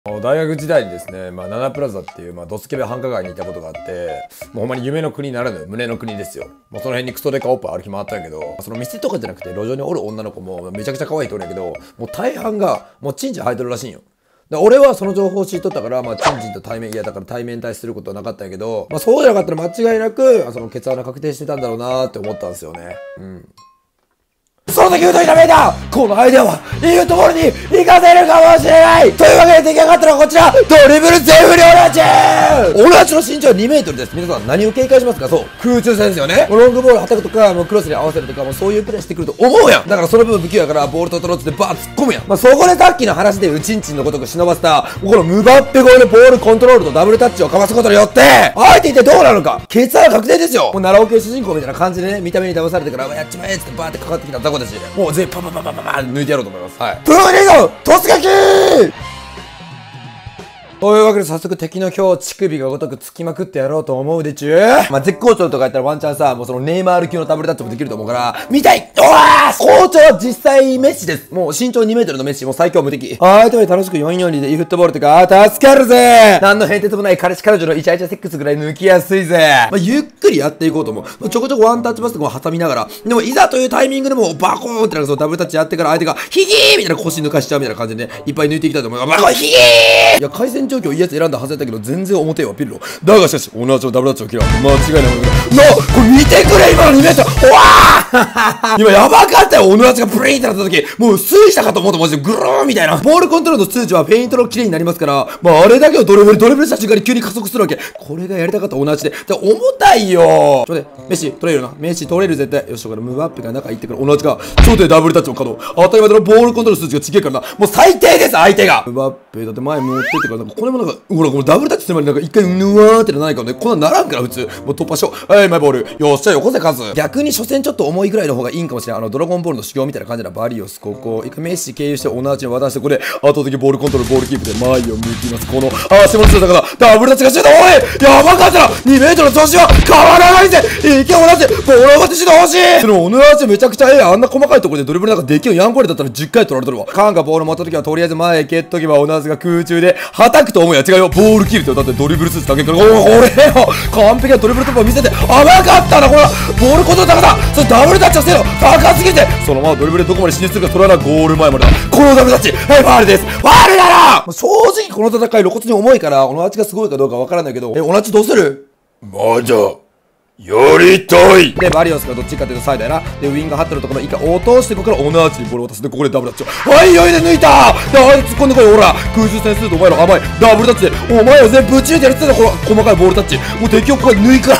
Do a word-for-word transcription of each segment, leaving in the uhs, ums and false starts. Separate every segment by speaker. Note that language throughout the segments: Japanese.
Speaker 1: 大学時代にですね、まあ、ナナプラザっていう、まあ、ドスケベ繁華街にいたことがあって、もうほんまに夢の国ならぬ胸の国ですよ。もうその辺にクソデカオッパ歩き回ったんやけど、その店とかじゃなくて路上におる女の子もめちゃくちゃ可愛い人おるんやけど、もう大半がもうチンチン生えてるらしいんよ。だ俺はその情報を知っとったから、まあ、チンチンと対面、いやだから対面に対することはなかったんやけど、まあ、そうじゃなかったら間違いなく、そのケツ穴確定してたんだろうなーって思ったんですよね。うん。その時言うとひらめいた！このアイデアはいいところに活かせるかもしれない！というわけで出来上がったのはこちら、ドリブル全不良ランチ！俺たちの身長はにメートルです。皆さん何を警戒しますか？そう、空中戦ですよね。ロングボールはたくとか、もうクロスに合わせるとか、もうそういうプレーしてくると思うやん。だからその分不器用やからボールとトロッツでバーッ突っ込むやん。まあそこでさっきの話でウチンチンのごとく忍ばせた、このムバッペ超えのボールコントロールとダブルタッチをかわすことによって、相手ってどうなるか、ケツは確定ですよ。もう奈良岡主人公みたいな感じでね、見た目に騙されてから、やっちまえっつってバーってかかってきた雑魚たち、もう全員パパパパパパ抜いてやろうと思います。はい。プロリーグ突撃！というわけで早速敵の表乳首がごとくつきまくってやろうと思うでちゅー。まあ、絶好調とかやったらワンチャンさ、もうそのネイマール級のダブルタッチもできると思うから、見たい！おわー好調は実際メッシです。もう身長にメートルのメッシ、もう最強無敵。はい、というわけで楽しくよんよんにで e フットボールとか、助かるぜ何の変哲もない彼氏彼女のイチャイチャセックスぐらい抜きやすいぜ。まあ、ゆっくりやっていこうと思う。ちょこちょこワンタッチパスとかも挟みながら、でもいざというタイミングでもバコーンってなんかそのダブルタッチやってから相手がヒギーみたいな腰抜かしちゃうみたいな感じでね、いっぱい抜いていきたいと思う。バコーンヒギーいや、回線状況いいやつ選んだはずだったけど、全然表はピルロ。だがしかし、同じのダブルタッチを嫌う。間違いないものだ。なこれ見てくれ今のにメートルうわー今やばかったよ。オヌアチがプリーンってなった時、もう水したかと思うとマジでグルーンみたいな。ボールコントロールの数値はフェイントの綺麗になりますから、まああれだけをドリブル、ドリブルした瞬間に急に加速するわけ。これがやりたかったオヌアチで。じゃ重たいよ。ちょっとね、メッシ取れるな。メッシ取れる絶対。よし、だからムバッペが中行ってからオヌアチが、超でダブルタッチを稼働。当たり前だろ、ボールコントロール数値がちげえからな。もう最低です、相手が。ムバッペだって前持ってってから、なんかこれもなんか、ほら、このダブルタッチする前になんか一回ぬわーってならないからね、こんなんならんから普通。もう突破しよう。はい、マイボール。よっしゃ、よこせ数。逆に初戦ちょっと重いぐらいの方がいいんかもしれない。あの、ドラゴンボールの修行みたいな感じなバリオス、ここ。一回メッシ経由してオナーチに渡して、これ、圧倒的ボールコントロール、ボールキープで前を向きます。この、足元だから、ダブルタッチがシュート、おいやばかったな !にメートルの調子は変わらないぜいけ、同じボールを渡してほしいそのオナーチめちゃくちゃええ。あんな細かいところでドリブルなんかできるやんこれだったらじゅっかい取られとるわ。カンがボール持った時はとりあえず前へ蹴っとけばオナーチが空中で、はたくと思うや違うよ。ボールキープってよ。だってドリブル数値だけから、おお、これよ完璧なドリブル突破を見せて、甘かったなこれはボールコントロール高さそれダブルタッチをせよ高すぎてそのままドリブルでどこまで進出するか取らなゴール前までだ。このダブルタッチはい、ファールです。ファールだろ正直この戦い露骨に重いから、オナチがすごいかどうかわからないけど、え、オナチどうするまだやりたいで、バリオスがどっちかっていうとサイドやな。で、ウィンが張ってるところ一回落として、ここからオナーチにボールを渡す。で、ここでダブルタッチを。はい、よいで抜いたで、あれ突っ込んでこい、ほら空中戦するとお前ら甘い。ダブルタッチで、お前ら全部ぶち抜いてやるって言ってたこの細かいボールタッチ。もう敵をここで抜いから、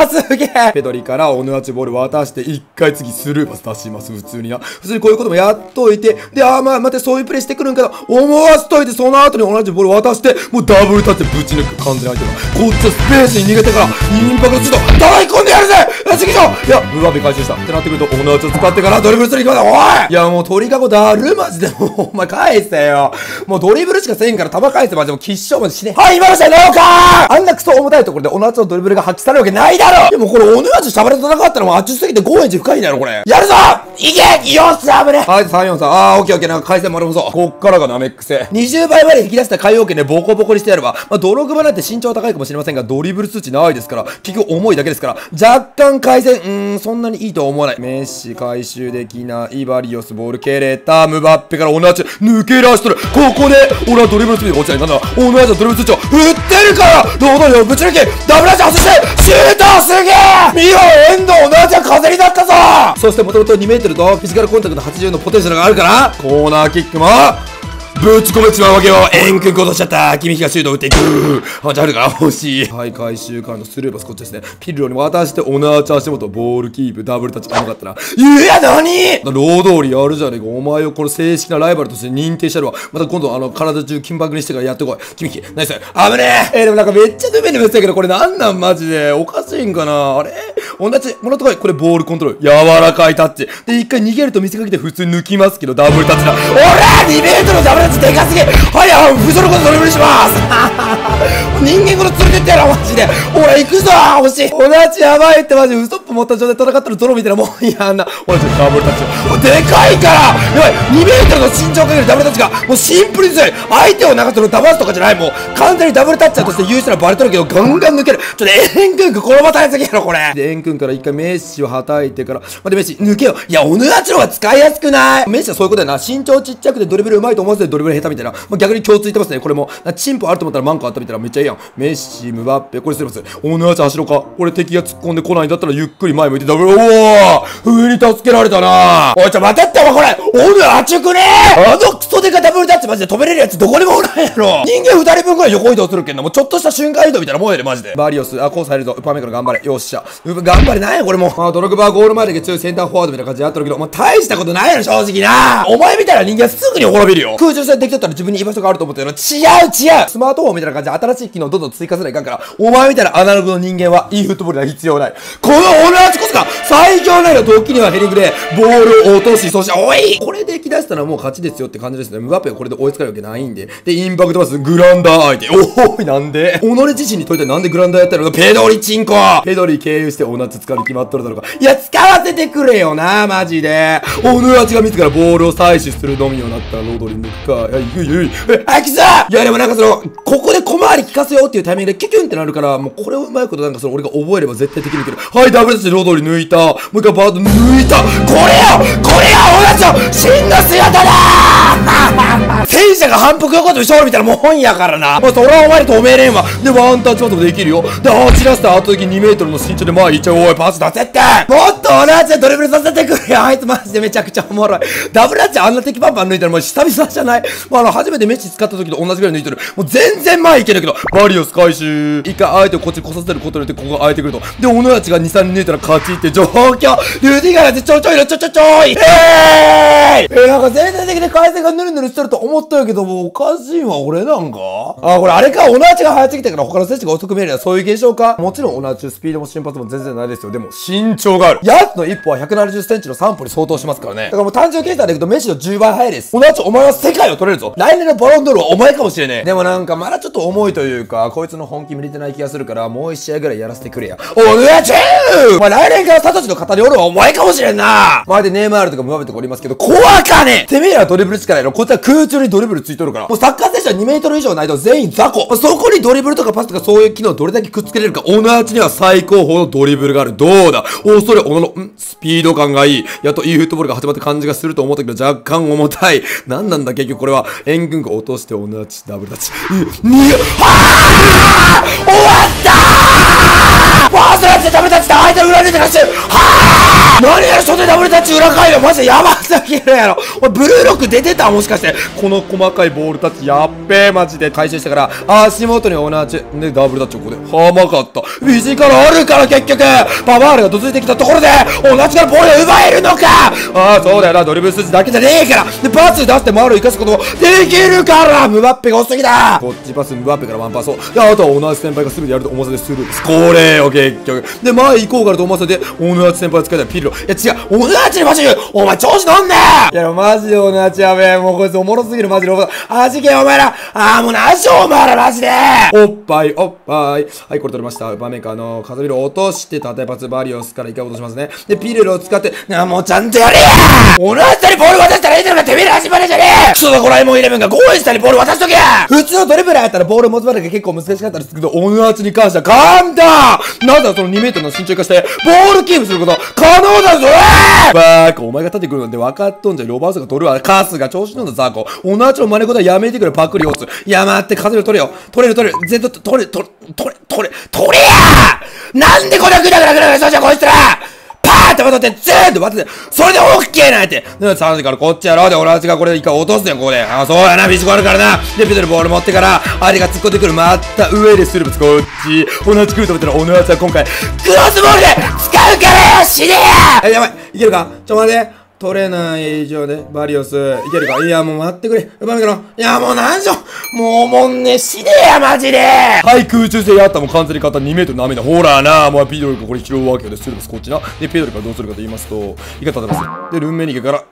Speaker 1: すげえペドリからオナーチボール渡して、一回次スルーパス出します。普通にな。普通にこういうこともやっといて、で、あーまあ、待って、そういうプレイしてくるんかと思わせといて、その後にオナーチボール渡して、もうダブルタッチでぶち抜く。完全に相手が。こっちはスペースに逃げてから、インパクトシュート、叩き込んでやるぜ次ぞいや、ムバペ回収したってなってくると、オナーチを使ってからドリブルするに行きます。おいいや、もう鳥かごだるマジでもう、お前返せよ。もうドリブルしかせんから球返せマジでもう決勝まで死ね。はい、今の試合なのかあんなクソ重たいところでオナーチのドリブルが発揮されるわけないだろでもこれオナーチしゃべれ戦ったらもうあっちすぎてごエンチ深いんだろこれ。やるぞいけよっしゃ危ねはい、さんよんさん。あー、オッケーオッケー。なんか回線丸もそう。こっからがナメックせ。にじゅうばいまで引き出した海洋圏でボコボコにしてやれば、まあ、ドログバなんて身長高いかもしれませんが、ドリブル数値ないですから、結局重いだけですから、若干回線、うーん、そんなにいいとは思わない。メッシ回収できない。バリオスボール蹴れた。ムバッペからオナーチ抜け出しとる。ここで、俺はドリブルスピードが落ちない。なんだオナーチのドリブル数値を振ってるからロードリをぶち抜きダブルアーチ外してシュートすげえ見ろエンドオナーチは風になったぞそしてもともとにメートルとフィジカルコンタクトはちじゅうのポテンシャルがあるからコーナーキックもぶち込めちまうわけよ。エンクン落としちゃった。君がシュート打っていく。あ、じゃあるから欲しい。はい、回収からのスルーパスこっちですね。ピルロに渡してオナーチ足元ボールキープダブルタッチ甘かったな。いや、なにロードリやるじゃねえか。お前をこの正式なライバルとして認定してやるわ。また今度あの体中金箔にしてからやってこい。君キ、ナイス。あぶねえ。えー、でもなんかめっちゃドゥメにめってたけどこれなんなんマジで。おかしいんかなあれ同じ、もらってこい。これボールコントロール。柔らかいタッチ。で、一回逃げると見せかけて普通に抜きますけどダブルタッチだ。おらにメートルのダブルタッチでかすぎはい、あ、不条のことドリブルします人間ごと連れてってやろ、マジで。俺行くぞ欲しい。同じやばいって、マジウソップ持った状態で戦ってるゾロみたいなもんやんな。俺ちょっとダブルタッチ。でかいからやばい !にメートルの身長かけるダブルタッチが、もうシンプルに強い。相手を流すの騙すとかじゃない。もう、完全にダブルタッチャーとして優秀なバレとるけど、ガンガン抜ける。ちょっとエン君このまたやすぎやろ、これ。で、エン君から一回メッシをはたいてから、待ってメッシ、抜けよ。いや、オヌアチの方が使いやすくない？メッシはそういうことやな。身長ちっちゃくてドリブル上手いと思わせてドリブル下手みたいな。まあ、逆に共通いってますね。これも、チンポあると思ったらマンコあったみたいなめっちゃいいやん。メッシ、ムバッペ、これすれます。オヌアチ走ろうか。これ敵が突っ込んでこないんだったらゆっくり前向いてダブル、おー上に助けられたな。おい、ちょ、待ってってお前これオヌアチくねー。あのクソデカダブルタッチマジで飛べれるやつどこにもおらんやろ。人間二人分くらい横移動するけんな。もうちょっとした瞬間移動みたいなもんやで、マジで。バリオス、あ、コース入るぞ。ウパメから頑張れ。よっしゃ。う頑張れ、なんやこれもう。まあ、ドログバーゴール前だけ強いセンターフォワードみたいな感じでやってるけど、まあ、大したことないやろ、正直な。お前みたいな人間はすぐに滅びるよ。空中戦できとったら自分に居場所があると思ったけど、違う違うスマートフォンみたいな感じで新しい機能どんどん追加せないかんから、お前みたいなアナログの人間は e フットボールが必要ない。このオヌアチこそが最強なの。時にはヘディングでボールを落とし、そして、おいこれで来だしたらもう勝ちですよって感じですね。ムバッペはこれで追いつかるわけないんで。で、インパクトパス、グランダー相手。おおい、なんで己自身にといてなんでグランダーやったの？ペドリチンコペドリ経由してオヌアチ使うに決まっとるだろうか。いや、使わせてくれよな、マジで。オヌアチが自らボールを採取するのみをなったらロドリ抜くか。いや、いくいくいく。え、あ、きさいや、でもなんかその、ここで小回り効かせようっていうタイミングでキュキュンってなるから、もうこれをうまいことなんかその俺が覚えれば絶対できるけど。はい、ダブルタッチロドリ抜いた。もう一回バーッと抜いた。これよこれがオヌアチの真の姿だー戦車が反復横跳び勝利みたいなもんやからな。もうそれはお前に止めれんわ。で、ワンタッチパスもできるよ。で、あーチラスター後的にメートルの身長で前行っちゃう。おい、パス出せって。もっとオヌアチでドリブルさせてくれよ。あいつマジでめちゃくちゃおもろい。ダブルタッチあんな敵パンパン抜いたらもう久々じゃない？まあ、あの、初めてメッシ使った時と同じぐらい抜いてる。もう全然前行けるけど、バリオス回収。一回相手をこっちに来させることによってここが空いてくると。で、オヌアチがに、さん抜いたら勝ちって状況。ルーディガーでちょちょいのちょちょちょい。えーいえー、なんか全体的に回線がヌルヌルしてると思ったんやけど、もうおかしいわ、俺なんかあ、これあれか、オヌアチが早すぎたから他の選手が遅く見えるやそういう現象か。もちろんオヌアチスピードも瞬発も全然ないですよ。でも身長がある。やつの一歩はひゃくななじゅっセンチのさん歩に相当しますからね。だからもう単純計算でいくとメッシのじゅうばい速いです。オヌアチお前は世界を取れるぞ。来年のバロンドールはお前かもしれねえ。でもなんかまだちょっと重いというか、こいつの本気見れてない気がするから、もう一試合ぐらいやらせてくれや。オヌアチーお前来年からサトシの肩におるのはお前かもしれんな。周りでネイマールとかムバペとかおりますけど、怖かねえてめえらドリブル力やろ。こいつは空中にドリブルついとるから。もうサッカー選手はにメートル以上ないと全員雑魚。そこにドリブルとかパスとかそういう機能をどれだけくっつけれるか。オヌアチには最高峰のドリブルがある。どうだおそれ、おのの、んスピード感がいい。やっといいフットボールが始まった感じがすると思ったけど、若干重たい。なんなんだ結局これは。援軍が落としてオヌアチ、ダブルタッチ。に、はぁ終わったーファーストラッチでダブルタッチで相手の裏に出てらっしゃるはぁ何やろそれでダブルタッチ裏返るのマジでやばすぎるやろ。おいブルーロック出てたもしかして。この細かいボールタッチやっべえマジで。回収してから足元にオヌアチでダブルタッチをここではまかった。フィジカルあるから結局パワールがどついてきたところでオヌアチからボールが奪えるのか。ああそうだよな、ドリブル筋だけじゃねえから。でパス出してマールを生かすこともできるからムバッペが遅すぎだ。こっちパスムバッペからワンパスをであとはオヌアチ先輩がすぐやると思わせてスルーです。これよ結局で前行こうからと思わせてオヌアチ先輩が使いたいピルロ。いや違うオヌアチにマジでお前調子乗んねえ。いやマジでオヌアチやべえ。もうこいつおもろすぎるマジで。あじけお前らあーもうなしお前らマジで。おっぱいおっぱいはいこれ取れました。場面かあのカザビルを落として縦パスバリオスから一回落としますね。でピルロを使ってなもうちゃんとやれやオヌアチにボール渡したらいいのかてめえら始まるじゃねえ。クソだこらえもんイレブンがゴール下にボール渡しとけ。普通のドリブラーやったらボール持つまでが結構難しかったりするけどオヌアチに関しては簡単。なぜそのにメートルの身長化してボールキープすること可能だぞバーカお前が立ってくるなんて分かっとんじゃ。ロバースが取るわカスが調子乗んだザーコ。オヌアチの真似事はやめてくれパクリオス。いや待って風の取れよ取れる取れる全然取れ取れ取れ取れ取れやなんでこんなグダグダグダグダそうじゃこいつらパーって渡ってずーっと待っててそれでオッケーなんてでさんじからこっちやろうでオヌアチがこれで一回落とすねんここで。あそうやなビジコあるからな。でピドルボール持ってから相手が突っ込んでくるまた上でスルーブツこっちオヌアチ来ると思ったらオヌアチは今回クロスボールで使うからよ死ねや。やばいいけるかちょ待て取れない以上でバリオスいけるか。いやもう待ってくれうまいけどいやもうなんしょもうもんね死ねやマジで。はい空中戦やったもう完全に勝ったにメートルの涙ほらなもうピドルがこれ拾うわけでスルーブスこっちな。でピドルからどうするかと言いますといか立てますでルンメニケから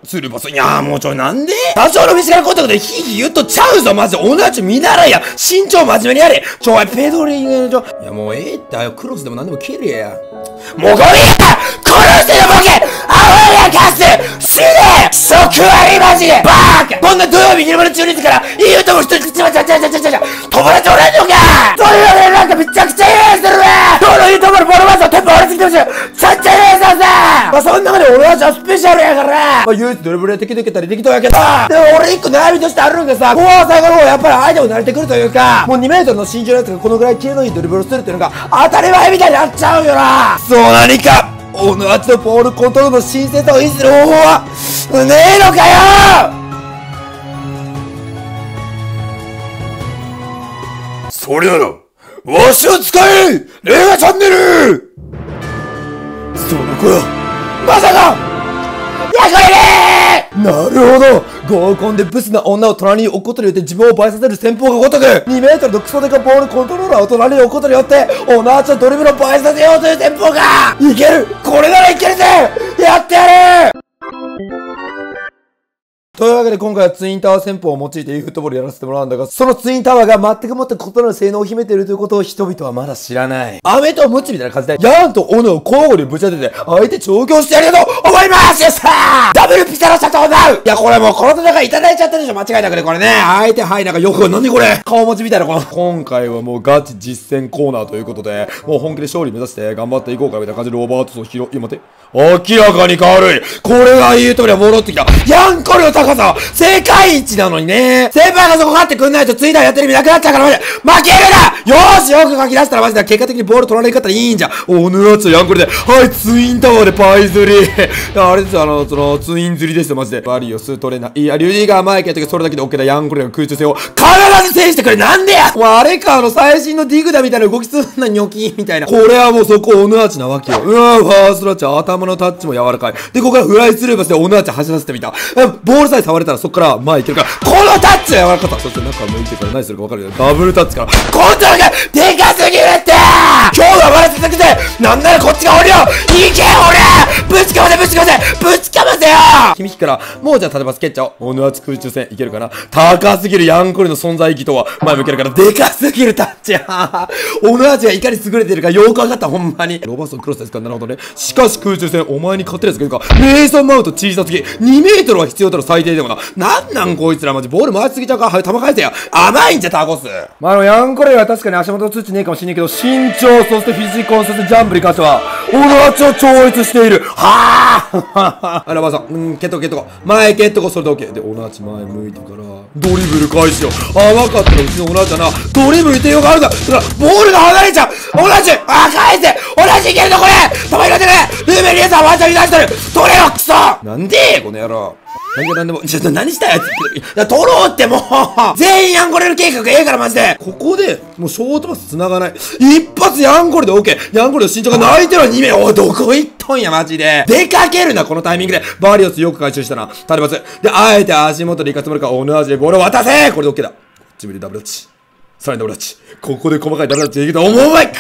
Speaker 1: スルーパス。いやーもうちょいなんで多少の見つかることでヒーヒー言っとちゃうぞ、マジで。女たち見習いや。身長真面目にやれ。ちょ、ペドリングちょ。いやもうええって、クロスでも何でも蹴れや。もうゴミや殺してよボケアホやカス死ね食ありマジでバーカこんな土曜日昼間の中日からいいとも一人ちまちゃちゃちゃちゃちゃちゃ友達おらんのかそういうのなんかめちゃくちゃイライラするわ今日のいいところボロマスをテンポ折れてきてほしいちゃっちゃイライラさまあそん中で俺たちはスペシャルやからまあ唯一ドリブルで敵でけたり適当やけどでも俺一個悩みとしてあるんがさ後半最後の方やっぱり相手も慣れてくるというかもうにメートルの身長のやつがこのぐらいキレのいいドリブルをするっていうのが当たり前みたいになっちゃうよなそう何かオヌアチのボールコントロールの新鮮さを維持する方法はねえのかよそれならわしを使えレガチャンネルその子よまさかやこれなるほど合コンでブスな女を隣に置くことによって自分を倍させる戦法がごとくにメートルのクソデカボールコントローラーを隣に置くことによってオナーチのドリブルを倍させようという戦法がいけるこれならいけるぜやってやるというわけで今回はツインタワー戦法を用いて e フットボールやらせてもらうんだが、そのツインタワーが全くもって異なる性能を秘めているということを人々はまだ知らない。アメとムチみたいな感じで、ヤンとオヌを交互にぶち当てて、相手調教してやると思いますよっしゃーダブルピザのシャトーダウンいやこれもうこの戦いいただいちゃったでしょ間違いなくねこれね。相手はいなんかよく、何これ顔文字みたいなこの。今回はもうガチ実践コーナーということで、もう本気で勝利目指して頑張っていこうかみたいな感じでロバートソン拾い、待って。明らかに軽いこれが言うとりは戻ってきたヤンコレの高さ世界一なのにね先輩がそこ勝ってくんないとツイッターやってる意味なくなっちゃうからマジで負けるなよーしよく書き出したらマジで結果的にボール取られ方いいんじゃんおぬらつヤンコレではいツインタワーでパイ釣りあれですよあのそのツイン釣りですよマジでバリオス取れないいやリュディガー前蹴ってそれだけで OK だヤンコレの空中戦を必ず制してくれなんでやもうあれかあの最新のディグダみたいな動きすんなニョキみたいなこれはもうそこオヌアチなわけようわーファーストラッチ頭のタッチも柔らかいでここからフライスルーパスでオヌアチ走らせてみたボールさえ触れたらそこから前行けるからこのタッチは柔らかかったそして中向いてから何するか分かるよダブルタッチからコントロールがでかすぎるって今日はまだ続けてなんならこっちが俺よいけ俺ぶちかませぶちかませぶちかませよ君からもうじゃあ縦パス蹴っちゃおうオヌアチ空中戦いけるかな高すぎるヤンコレの存在意義とは前向けるからでかすぎるタッチやオヌアチがいかに優れてるかよく分かったほんまにロバーソンクロスですかなるほどねしかし空中戦お前に勝てるやつがいるかメイソンマウント小さすぎにメートルは必要だろ最低でもななんなんこいつらマジボール回しすぎちゃうからはい球返せや甘いんじゃタコスまああのヤンコレは確かに足元の通知ねえかもしんないけど身長そしてフィジコンそしてジャンプに関してはオヌアチを超越しているはああらばあさんうん蹴っとこ蹴っとこ前蹴っとこそれで OK でオヌアチ前向いてからドリブル開始よ甘かったらうちのオヌアチはなドリブル手用があるんだだからボールが離れちゃうオヌアチあ返せオヌアチいけるぞこれ止められてるルーメリエさんワンチャンに出してる取れよクソなんでこの野郎何が何でも、ちょっと何したやついや、取ろうってもう全員ヤンコレる計画ええからマジでここで、もうショートパス繋がない一発ヤンコレで OK ヤンコレの身長が泣いてるに名おい、どこ行っとんやマジで出かけるなこのタイミングでバリオスよく回収したなタレバスで、あえて足元で行かせてもらうからオヌアチでボールを渡せこれで OK だこっち見てダブルタッチさらにダブルタッチここで細かいダブルタッチできると思うまい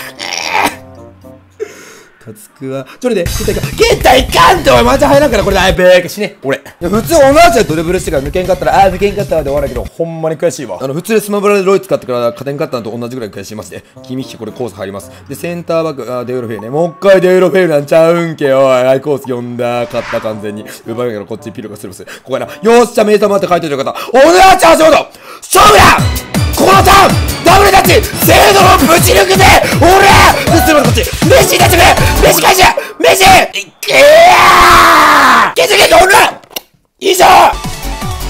Speaker 1: タツクは、ちょれで、蹴ったいかん、蹴ったいかんっておい、マジ入らんから、これで、あいべーか死ね、俺。いや、普通、オヌアチでドリブルしてから抜けんかったら、あー抜けんかったらで終わるけど、ほんまに悔しいわ。あの、普通でスマブラでロイ使ってから勝てんかったのと同じぐらい悔しいまして、君引きこれコース入ります。で、センターバック、あー、デウロフェイね。もう一回デウロフェイなんちゃうんけよ。アイコース呼んだ、勝った完全に。奪うからこっちピルがするす。ここやな。よっしゃ、メイターマって書いてる方。オヌアチ足元勝負だこのターンダブルタッチ精度のぶち抜くぜ俺うつるこっちメッシ出してくれメッシ返しメッシいけーケツケツオヌ以上